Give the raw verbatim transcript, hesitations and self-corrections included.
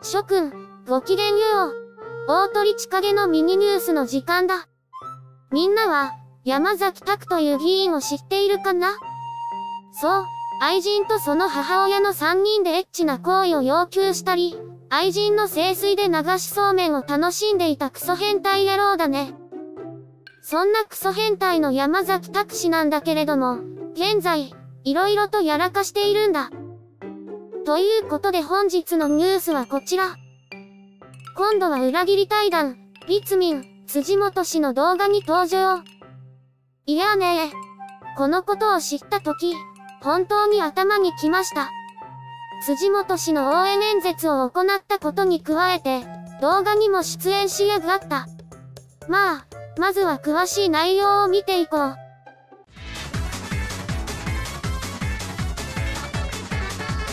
諸君、ごきげんよう。大鳥千景のミニニュースの時間だ。みんなは、山崎拓という議員を知っているかな？そう、愛人とその母親のさんにんでエッチな行為を要求したり、愛人の聖水で流しそうめんを楽しんでいたクソ変態野郎だね。そんなクソ変態の山崎拓氏なんだけれども、現在、いろいろとやらかしているんだ。ということで本日のニュースはこちら。今度は裏切り対談、立民、辻元氏の動画に登場。いやねー。このことを知ったとき、本当に頭にきました。辻元氏の応援演説を行ったことに加えて、動画にも出演しやがった。まあ、まずは詳しい内容を見ていこう。